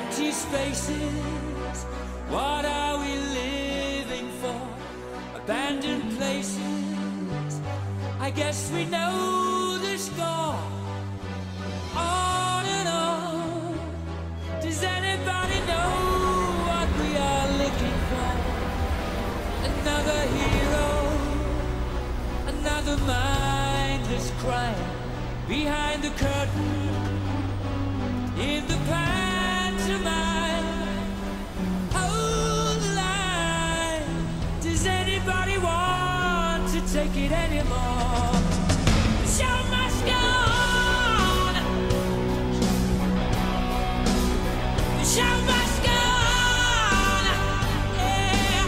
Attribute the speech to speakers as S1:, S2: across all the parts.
S1: empty spaces. What are we living for? Abandoned places. I guess we know the score. On and on. Does anybody know what we are looking for? Another hero, another mindless crime. Behind the curtain, in the pantomime. Hold the line. Does anybody want to take it anymore? The show must go on. The show must go on. Yeah.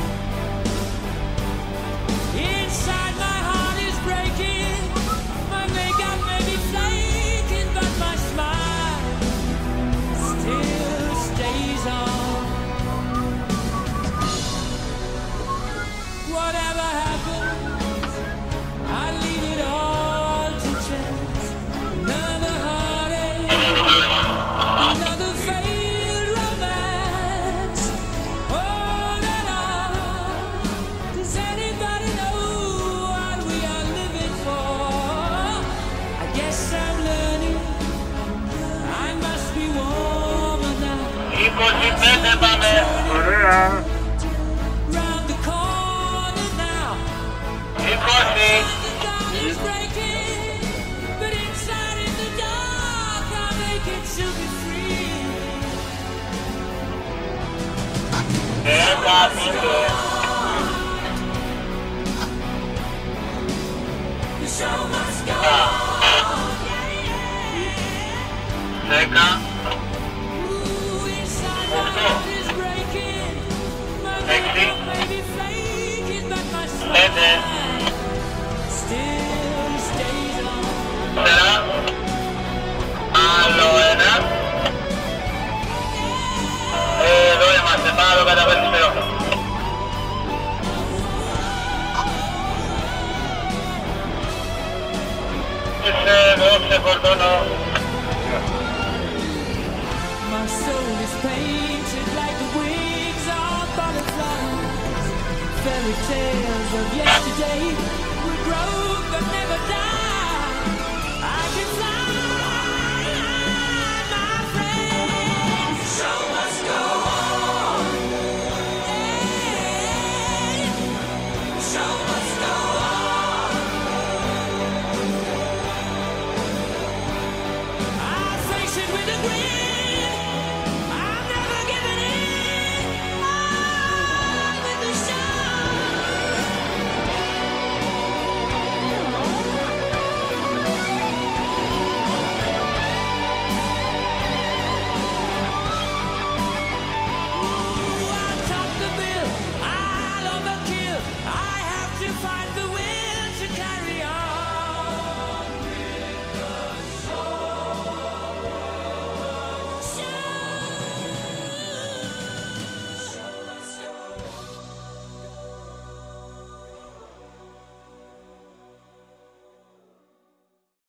S1: Inside my heart is breaking. My makeup may be flaking, but my smile still stays on. Whatever happens, I leave it all to chance. Another heartache, another failed romance. On and on. Does anybody know what we are living for? I guess I'm learning. I must be warmer now. Round the corner now. The dawn is breaking, but inside in the dark I'll make it to be free. The show must go on. Ooh, inside my heart is breaking. My makeup may be flaking, but my smile still stays on. My soul is painted like the wings of butterflies. Fairy tales of yesterday will grow but never die. I can fly, my friend. The show must go on. Hey, the show must go on. I face it with a grin.